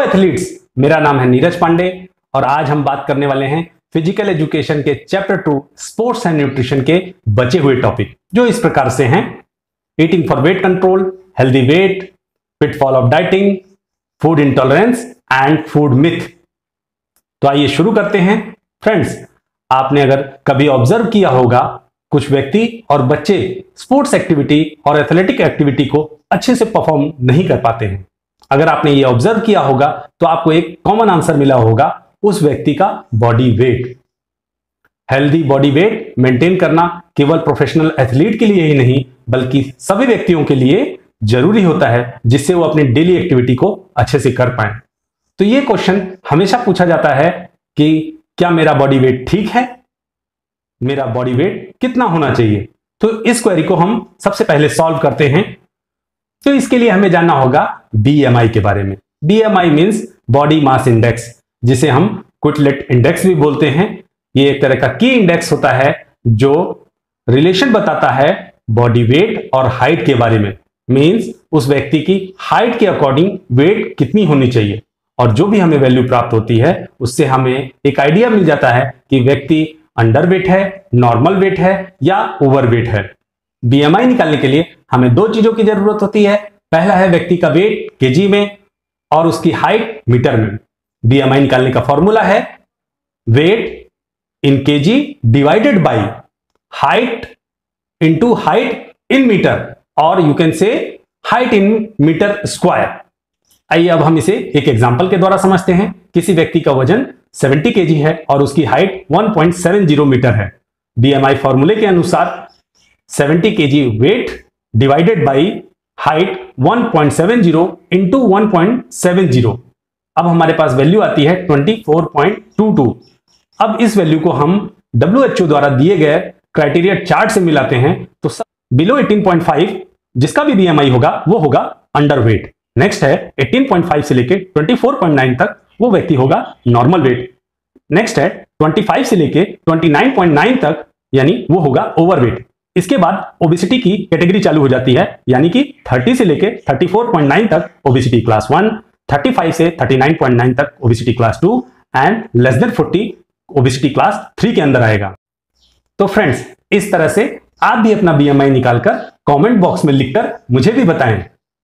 Athletes, मेरा नाम है नीरज पांडे और आज हम बात करने वाले हैं फिजिकल एजुकेशन के चैप्टर 2 स्पोर्ट्स एंड न्यूट्रिशन के बचे हुए टॉपिक, जो इस प्रकार से हैं: eating for weight control, healthy weight, pitfall of dieting, food intolerance and food myth. तो आइए शुरू करते हैं। फ्रेंड्स, आपने अगर कभी ऑब्जर्व किया होगा, कुछ व्यक्ति और बच्चे स्पोर्ट्स एक्टिविटी और एथलेटिक एक्टिविटी को अच्छे से परफॉर्म नहीं कर पाते हैं। अगर आपने ये ऑब्जर्व किया होगा तो आपको एक कॉमन आंसर मिला होगा, उस व्यक्ति का body weight. Healthy body weight maintain करना केवल प्रोफेशनल एथलीट के लिए ही नहीं बल्कि सभी व्यक्तियों के लिए जरूरी होता है, जिससे वो अपनी डेली एक्टिविटी को अच्छे से कर पाए। तो ये क्वेश्चन हमेशा पूछा जाता है कि क्या मेरा बॉडी वेट ठीक है, मेरा बॉडी वेट कितना होना चाहिए। तो इस क्वेरी को हम सबसे पहले सॉल्व करते हैं। तो इसके लिए हमें जानना होगा BMI के बारे में। BMI means body mass index, जिसे हम क्विटलेट इंडेक्स भी बोलते हैं। ये एक तरह का की इंडेक्स होता है जो रिलेशन बताता है बॉडी वेट और हाइट के बारे में। मींस उस व्यक्ति की हाइट के अकॉर्डिंग वेट कितनी होनी चाहिए, और जो भी हमें वैल्यू प्राप्त होती है उससे हमें एक आइडिया मिल जाता है कि व्यक्ति अंडर वेट है, नॉर्मल वेट है या ओवर वेट है। BMI निकालने के लिए हमें दो चीजों की जरूरत होती है। पहला है व्यक्ति का वेट केजी में और उसकी हाइट मीटर में। BMI निकालने का फॉर्मूला है weight in KG divided by height into height in metre, और you can say height in metre square. आइए अब हम इसे एक एग्जांपल के द्वारा समझते हैं। किसी व्यक्ति का वजन 70 केजी है और उसकी हाइट 1.70 मीटर है। BMI फॉर्मूले के अनुसार 70 KG weight divided by height 1.70 into 1.70। अब हमारे पास वैल्यू आती है 24.22। अब इस वैल्यू को हम WHO द्वारा दिए गए क्राइटेरिया चार्ट से मिलाते हैं तो बिलो 18.5 जिसका भी BMI होगा वो होगा अंडर वेट। नेक्स्ट है 18.5 से लेके 24.9 तक वो व्यक्ति होगा नॉर्मल वेट। नेक्स्ट है 25 से लेके 29.9 तक यानी वो होगा ओवर वेट। इसके बाद ओबेसिटी की कैटेगरी चालू हो जाती है, यानी कि 30 से लेके 34.9 तक ओबेसिटी क्लास 1, 35 से 39.9 तक obesity class 2 and less than 40 obesity class 3 के अंदर आएगा। तो फ्रेंड्स, इस तरह से आप भी अपना BMI निकालकर कमेंट बॉक्स में लिखकर मुझे भी बताएं।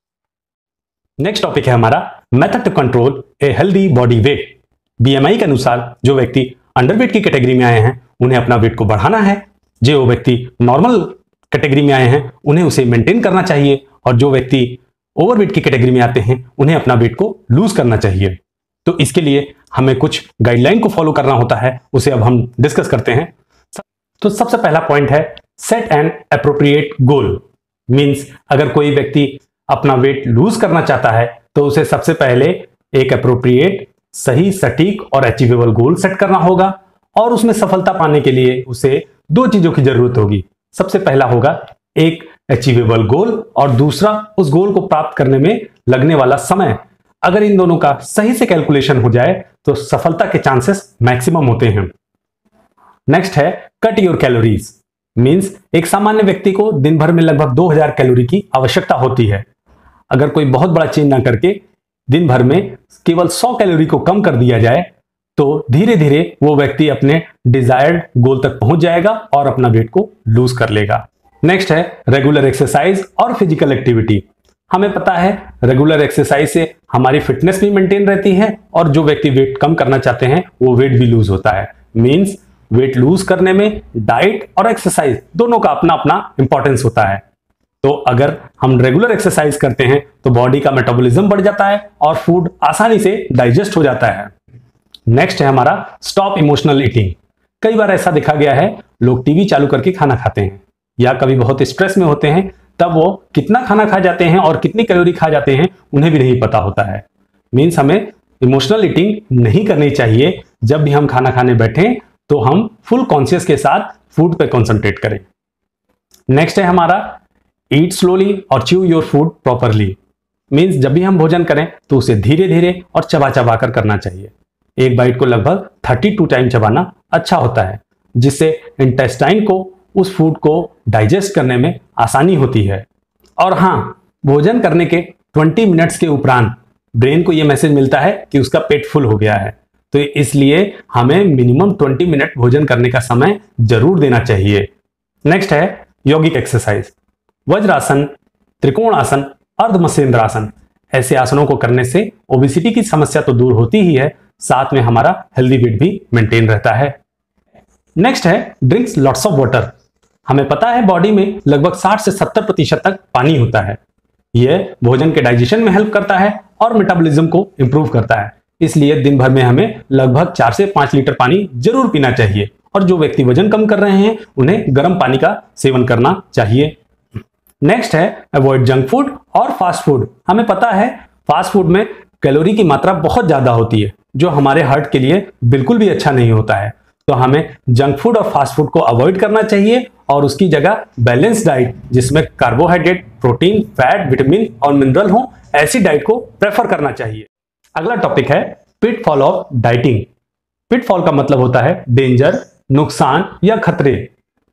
नेक्स्ट टॉपिक है हमारा method to control a healthy body weight. BMI के अनुसार जो व्यक्ति अंडरवेट की कैटेगरी में आए हैं उन्हें अपना वेट को बढ़ाना है, जो व्यक्ति नॉर्मल कैटेगरी में आए हैं उन्हें उसे मेंटेन करना चाहिए, और जो व्यक्ति ओवरवेट की कैटेगरी में आते हैं उन्हें अपना वेट को लूज करना चाहिए। तो इसके लिए हमें कुछ गाइडलाइन को फॉलो करना होता है, उसे अब हम डिस्कस करते हैं। तो सबसे पहला पॉइंट है set an appropriate goal. Means अगर कोई व्यक्ति अपना वेट लूज करना चाहता है तो उसे सबसे पहले एक एप्रोप्रिएट, सही, सटीक और अचीवेबल गोल सेट करना होगा, और उसमें सफलता पाने के लिए उसे दो चीजों की जरूरत होगी। सबसे पहला होगा एक अचीवेबल गोल और दूसरा उस गोल को प्राप्त करने में लगने वाला समय। अगर इन दोनों का सही से कैलकुलेशन हो जाए तो सफलता के चांसेस मैक्सिमम होते हैं। नेक्स्ट है कट योर कैलोरीज। मींस एक सामान्य व्यक्ति को दिन भर में लगभग 2000 कैलोरी की आवश्यकता होती है। अगर कोई बहुत बड़ा चेंज ना करके दिन भर में केवल 100 कैलोरी को कम कर दिया जाए तो धीरे धीरे वो व्यक्ति अपने डिजायर्ड गोल तक पहुंच जाएगा और अपना वेट को लूज कर लेगा। नेक्स्ट है रेगुलर एक्सरसाइज और फिजिकल एक्टिविटी। हमें पता है रेगुलर एक्सरसाइज से हमारी फिटनेस भी मेंटेन रहती है, और जो व्यक्ति वेट कम करना चाहते हैं वो वेट भी लूज होता है। मींस वेट लूज करने में डाइट और एक्सरसाइज दोनों का अपना अपना इंपॉर्टेंस होता है। तो अगर हम रेगुलर एक्सरसाइज करते हैं तो बॉडी का मेटाबॉलिज्म बढ़ जाता है और फूड आसानी से डाइजेस्ट हो जाता है। नेक्स्ट है हमारा स्टॉप इमोशनल ईटिंग। कई बार ऐसा देखा गया है, लोग टीवी चालू करके खाना खाते हैं या कभी बहुत स्ट्रेस में होते हैं, तब वो कितना खाना खा जाते हैं और कितनी कैलोरी खा जाते हैं उन्हें भी नहीं पता होता है। मीन्स हमें इमोशनल ईटिंग नहीं करनी चाहिए। जब भी हम खाना खाने बैठें तो हम फुल कॉन्शियस के साथ फूड पे कॉन्सेंट्रेट करें। नेक्स्ट है हमारा ईट स्लोली और chew your food properly. Means जब भी हम भोजन करें तो उसे धीरे धीरे और चबा चबा कर करना चाहिए। एक बाइट को लगभग 32 टाइम चबाना अच्छा होता है, जिससे इंटेस्टाइन को उस फूड को डाइजेस्ट करने में आसानी होती है। और हाँ, भोजन करने के 20 मिनट्स के उपरांत ब्रेन को यह मैसेज मिलता है कि उसका पेट फुल हो गया है। तो इसलिए हमें मिनिमम 20 मिनट भोजन करने का समय जरूर देना चाहिए। नेक्स्ट है यौगिक एक्सरसाइज। वज्रासन, त्रिकोणासन, अर्धमसेंद्रासन, ऐसे आसनों को करने से ओबेसिटी की समस्या तो दूर होती ही है, साथ में हमारा हेल्दी वेट भी मेंटेन रहता है। नेक्स्ट है ड्रिंक्स लॉट्स ऑफ वाटर। हमें पता है बॉडी में लगभग 60 से 70% तक पानी होता है। यह भोजन के डाइजेशन में हेल्प करता है और मेटाबॉलिज्म को इंप्रूव करता है। इसलिए दिन भर में हमें लगभग 4 से 5 लीटर पानी जरूर पीना चाहिए। और जो व्यक्ति वजन कम कर रहे हैं उन्हें गर्म पानी का सेवन करना चाहिए। नेक्स्ट है अवॉइड जंक फूड और फास्ट फूड। हमें पता है फास्ट फूड में कैलोरी की मात्रा बहुत ज्यादा होती है, जो हमारे हार्ट के लिए बिल्कुल भी अच्छा नहीं होता है। तो हमें जंक फूड और फास्ट फूड को अवॉइड करना चाहिए और उसकी जगह बैलेंस डाइट, जिसमें कार्बोहाइड्रेट, प्रोटीन, फैट, विटामिन और मिनरल हो, ऐसी डाइट को प्रेफर करना चाहिए। अगला टॉपिक है पिटफॉल ऑफ डाइटिंग। पिटफॉल का मतलब होता है डेंजर, नुकसान या खतरे।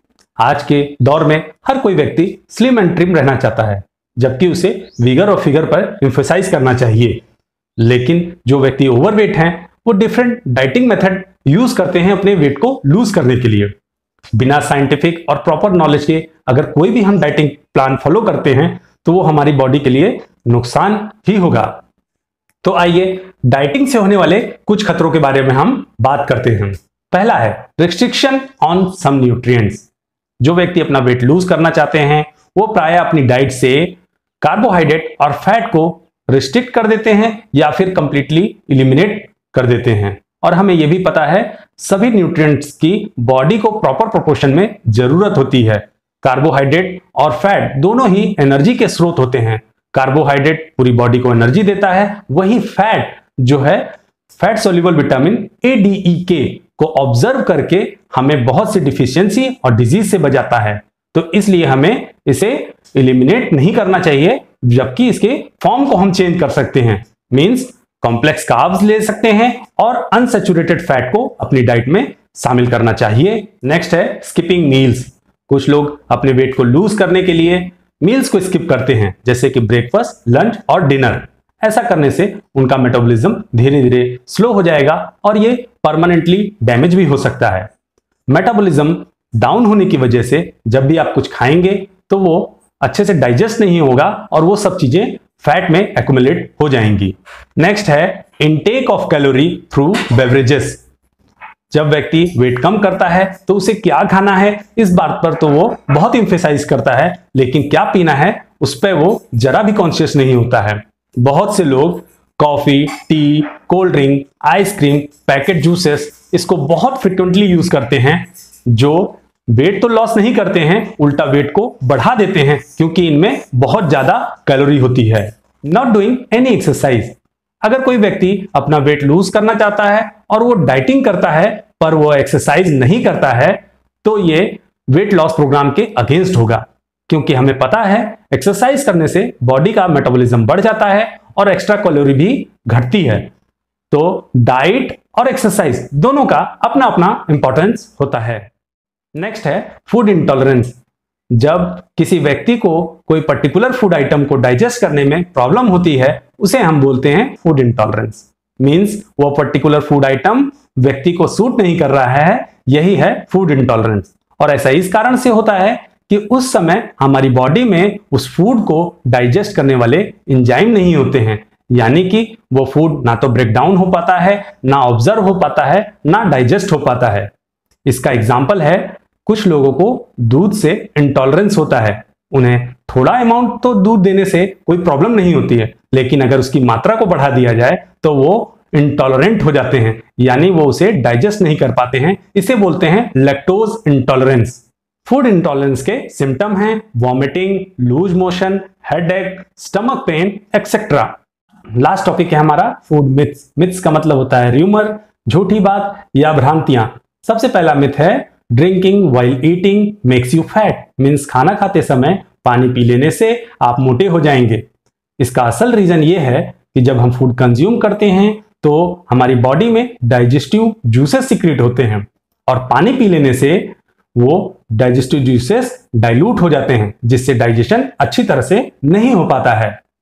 आज के दौर में हर कोई व्यक्ति स्लिम एंड ट्रिम रहना चाहता है, जबकि उसे विगर और फिगर पर एम्फसाइज करना चाहिए। लेकिन जो व्यक्ति ओवरवेट हैं वो डिफरेंट डाइटिंग मेथड यूज करते हैं अपने वेट को लूज करने के लिए। बिना साइंटिफिक और प्रॉपर नॉलेज के अगर कोई भी हम डाइटिंग प्लान फॉलो करते हैं तो वो हमारी बॉडी के लिए नुकसान ही होगा। तो आइए डाइटिंग से होने वाले कुछ खतरों के बारे में हम बात करते हैं। पहला है रिस्ट्रिक्शन ऑन सम न्यूट्रिएंट्स। जो व्यक्ति अपना वेट लूज करना चाहते हैं वो प्रायः अपनी डाइट से कार्बोहाइड्रेट और फैट को रिस्ट्रिक्ट कर देते हैं या फिर कंप्लीटली इलिमिनेट कर देते हैं। और हमें यह भी पता है सभी न्यूट्रिएंट्स की बॉडी को प्रॉपर प्रोपोर्शन में जरूरत होती है। कार्बोहाइड्रेट और फैट दोनों ही एनर्जी के स्रोत होते हैं। कार्बोहाइड्रेट पूरी बॉडी को एनर्जी देता है, वही फैट जो है फैट सोल्यूबल विटामिन ADEK को ऑब्जर्व करके हमें बहुत सी डिफिशियंसी और डिजीज से बचाता है। तो इसलिए हमें इसे एलिमिनेट नहीं करना चाहिए, जबकि इसके फॉर्म को हम चेंज कर सकते हैं। मींस कॉम्प्लेक्स कार्ब्स ले सकते हैं और अनसैचुरेटेड फैट को अपनी डाइट में शामिल करना चाहिए। नेक्स्ट है स्किपिंग मील्स। कुछ लोग अपने वेट को लूज करने के लिए मील्स को स्किप करते हैं, जैसे कि ब्रेकफास्ट, लंच और डिनर। ऐसा करने से उनका मेटाबॉलिज्म धीरे धीरे स्लो हो जाएगा और ये परमानेंटली डैमेज भी हो सकता है। मेटाबॉलिज्म डाउन होने की वजह से जब भी आप कुछ खाएंगे तो वो अच्छे से डाइजेस्ट नहीं होगा और वो सब चीजें फैट में एक्युमुलेट हो जाएंगी। नेक्स्ट है intake of calorie through beverages. जब व्यक्ति वेट कम करता है तो उसे क्या खाना है इस बात पर तो वो बहुत इंफेसाइज करता है, लेकिन क्या पीना है उस पर वो जरा भी कॉन्शियस नहीं होता है। बहुत से लोग coffee, tea, cold drink, ice cream, packet juices इसको बहुत फ्रिक्वेंटली यूज करते हैं, जो वेट तो लॉस नहीं करते हैं, उल्टा वेट को बढ़ा देते हैं, क्योंकि इनमें बहुत ज्यादा कैलोरी होती है। Not doing any exercise. अगर कोई व्यक्ति अपना वेट लूज करना चाहता है और वो डाइटिंग करता है पर वो एक्सरसाइज नहीं करता है तो ये वेट लॉस प्रोग्राम के अगेंस्ट होगा, क्योंकि हमें पता है एक्सरसाइज करने से बॉडी का मेटाबॉलिज्म बढ़ जाता है और एक्स्ट्रा कैलोरी भी घटती है। तो डाइट और एक्सरसाइज दोनों का अपना अपना इंपॉर्टेंस होता है। नेक्स्ट है फूड इंटॉलरेंस। जब किसी व्यक्ति को कोई पर्टिकुलर फूड आइटम को डाइजेस्ट करने में प्रॉब्लम होती है उसे हम बोलते हैं फूड इंटॉलरेंस। मींस वो पर्टिकुलर फूड आइटम व्यक्ति को सूट नहीं कर रहा है, यही है फूड इंटॉलरेंस। और ऐसा इस कारण से होता है कि उस समय हमारी बॉडी में उस फूड को डाइजेस्ट करने वाले एंजाइम नहीं होते हैं, यानी कि वो फूड ना तो ब्रेक डाउन हो पाता है, ना ऑब्जर्व हो पाता है, ना डाइजेस्ट हो पाता है। इसका एग्जाम्पल है कुछ लोगों को दूध से इंटॉलरेंस होता है। उन्हें थोड़ा अमाउंट तो दूध देने से कोई प्रॉब्लम नहीं होती है, लेकिन अगर उसकी मात्रा को बढ़ा दिया जाए तो वो इंटॉलरेंट हो जाते हैं, यानी वो उसे डाइजेस्ट नहीं कर पाते हैं। इसे बोलते हैं लैक्टोज इंटॉलरेंस। फूड इंटॉलरेंस के सिम्टम हैं vomiting, loose motion, headache, stomach pain etcetera. Last topic है हमारा फूड मिथ्स। मिथ्स का मतलब होता है र्यूमर, झूठी बात या भ्रांतियां। सबसे पहला मिथ है drinking while eating makes you fat. Means खाना खाते समय पानी पी लेने से आप मोटे हो जाएंगे। इसका असल रीजन ये है कि जब हम फूड कंज्यूम करते हैं तो हमारी बॉडी में डाइजेस्टिव जूसेस सीक्रेट होते हैं और पानी पी लेने से वो डाइजेस्टिव जूसेस डाइल्यूट हो जाते हैं, जिससे डाइजेशन अच्छी तरह से नहीं हो पाता है।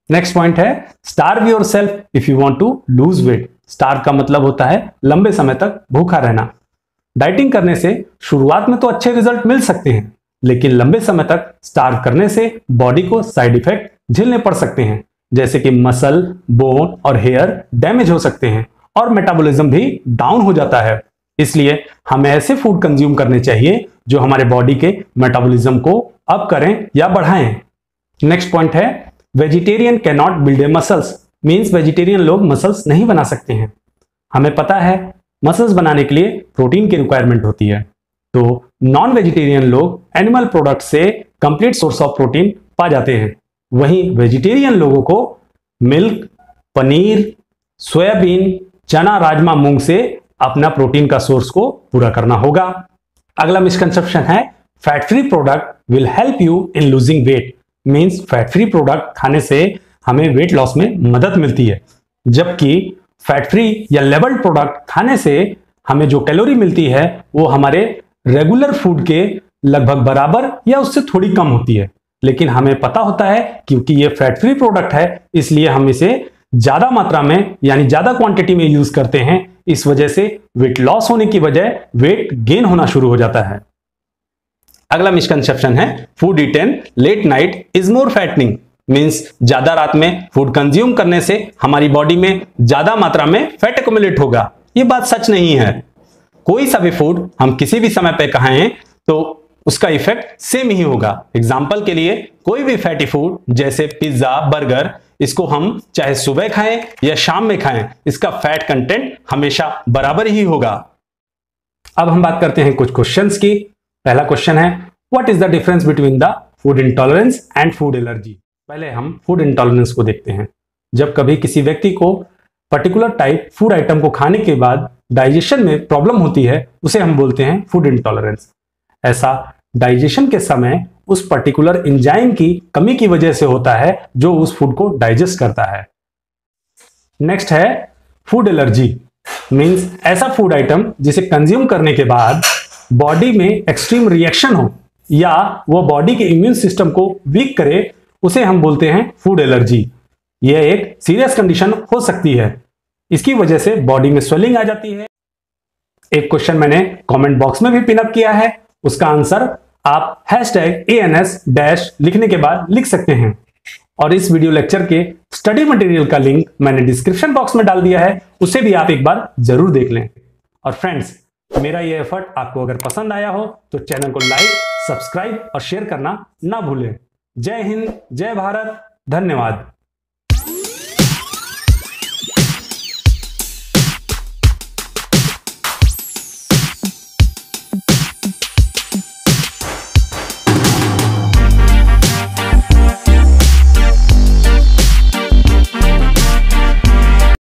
नेक्स्ट पॉइंट है starve yourself if you want to lose weight. Starve का मतलब होता है लंबे समय तक भूखा रहना। डाइटिंग करने से शुरुआत में तो अच्छे रिजल्ट मिल सकते हैं, लेकिन लंबे समय तक स्टार्व करने से बॉडी को साइड इफेक्ट झेलने पड़ सकते हैं, जैसे कि मसल, बोन और हेयर डैमेज हो सकते हैं और मेटाबॉलिज्म भी डाउन हो जाता है। इसलिए हमें ऐसे फूड कंज्यूम करने चाहिए जो हमारे बॉडी के मेटाबॉलिज्म को अप करें या बढ़ाएं। नेक्स्ट पॉइंट है vegetarian can not build a muscles. Means vegetarian लोग मसल्स नहीं बना सकते हैं। हमें पता है मसल्स बनाने के लिए प्रोटीन की रिक्वायरमेंट होती है, तो नॉन वेजिटेरियन लोग एनिमल प्रोडक्ट से कंप्लीट सोर्स ऑफ प्रोटीन पा जाते हैं। वहीं वेजिटेरियन लोगों को मिल्क, पनीर, सोयाबीन, चना, राजमा, मूंग से अपना प्रोटीन का सोर्स को पूरा करना होगा। अगला मिसकंसेप्शन है fat free product will help you in losing weight. Means fat free product खाने से हमें वेट लॉस में मदद मिलती है, जबकि फैट फ्री या लेबल्ड प्रोडक्ट खाने से हमें जो कैलोरी मिलती है वो हमारे रेगुलर फूड के लगभग बराबर या उससे थोड़ी कम होती है। लेकिन हमें पता होता है क्योंकि ये फैट फ्री प्रोडक्ट है, इसलिए हम इसे ज्यादा मात्रा में यानी ज्यादा क्वांटिटी में यूज करते हैं। इस वजह से वेट लॉस होने की बजाय वेट गेन होना शुरू हो जाता है। अगला मिसकंसेप्शन है food eaten late night is more fattening. Means ज्यादा रात में फूड कंज्यूम करने से हमारी बॉडी में ज्यादा मात्रा में फैट एक्युमुलेट होगा। ये बात सच नहीं है। कोई सा भी फूड हम किसी भी समय पे खाएं तो उसका इफेक्ट सेम ही होगा। एग्जाम्पल के लिए कोई भी फैटी फूड जैसे पिज्जा, बर्गर, इसको हम चाहे सुबह खाएं या शाम में खाएं, इसका फैट कंटेंट हमेशा बराबर ही होगा। अब हम बात करते हैं कुछ क्वेश्चंस की। पहला क्वेश्चन है what is the difference between the food intolerance and food allergy. पहले हम फूड इंटॉलरेंस को देखते हैं। जब कभी किसी व्यक्ति को पर्टिकुलर टाइप फूड आइटम को खाने के बाद डाइजेशन में प्रॉब्लम होती है, उसे हम बोलते हैं फूड इंटॉलरेंस। ऐसा डाइजेशन के समय उस पर्टिकुलर एंजाइम की कमी की वजह से होता है जो उस फूड को डाइजेस्ट करता है। नेक्स्ट है फूड एलर्जी। मींस ऐसा फूड आइटम जिसे कंज्यूम करने के बाद बॉडी में एक्सट्रीम रिएक्शन हो या वो बॉडी के इम्यून सिस्टम को वीक करे, उसे हम बोलते हैं फूड एलर्जी। यह एक सीरियस कंडीशन हो सकती है। इसकी वजह से बॉडी में स्वेलिंग आ जाती है। एक क्वेश्चन मैंने कमेंट बॉक्स में भी पिन अप किया है, उसका आंसर आप #ANS- लिखने के बाद लिख सकते हैं। और इस वीडियो लेक्चर के स्टडी मटेरियल का लिंक मैंने डिस्क्रिप्शन बॉक्स में डाल दिया है, उसे भी आप एक बार जरूर देख लें। और फ्रेंड्स, मेरा ये एफर्ट आपको अगर पसंद आया हो तो चैनल को लाइक, सब्सक्राइब और शेयर करना ना भूलें। जय हिंद, जय भारत, धन्यवाद।